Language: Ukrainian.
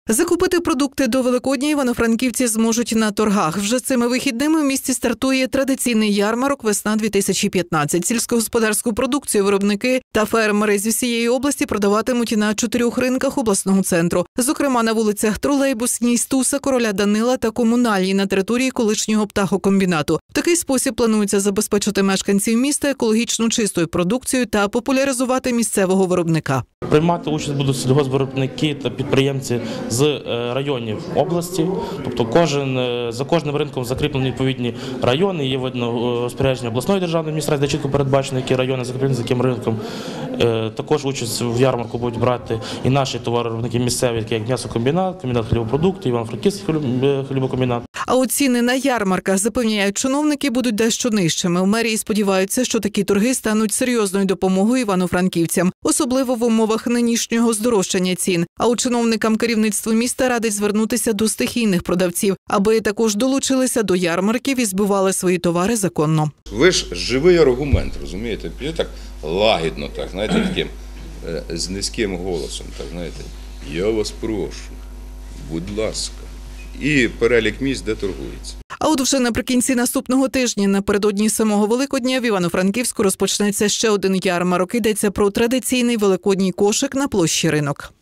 Закупити продукти до Великодня івано-франківці зможуть на торгах. Вже цими вихідними в місті стартує традиційний ярмарок «Весна-2015». Сільськогосподарську продукцію виробники та фермери з усієї області продаватимуть на 4 ринках обласного центру. Зокрема, на вулицях Тролейбусній, Стуса, Короля Данила та Комунальній на території колишнього птахокомбінату. В такий спосіб планується забезпечити мешканців міста екологічно чистою продукцією та популяризувати місцевого виробника. Приймати участь будуть сільгоспвиробники та підприємці з районів області. Тобто за кожним ринком закріплені відповідні райони, є видно розпорядження обласної державної адміністрації, де чітко передбачено, які райони закріплені за яким ринком. Також участь в ярмарку будуть брати і наші товаровиробники місцеві, такі як м'ясокомбінат, комбінат хлібопродуктів, Івано-Франківський хлібокомбінат. А от ціни на ярмарках, запевняють чиновники, будуть дещо нижчими. В мерії сподіваються, що такі торги стануть серйозною допомогою івано-франківцям, особливо в умовах нинішнього здорожчання цін. А у чиновникам керівництво міста радить звернутися до стихійних продавців, аби також долучилися до ярмарків і збивали свої товари законно. Ви ж живий аргумент, розумієте? Так лагідно, так, знаєте, таким з низьким голосом, так, знаєте, я вас прошу, будь ласка. І перелік місць, де торгується. А от вже наприкінці наступного тижня, напередодні самого Великодня, в Івано-Франківську розпочнеться ще один ярмарок. Йдеться про традиційний великодній кошик на площі Ринок.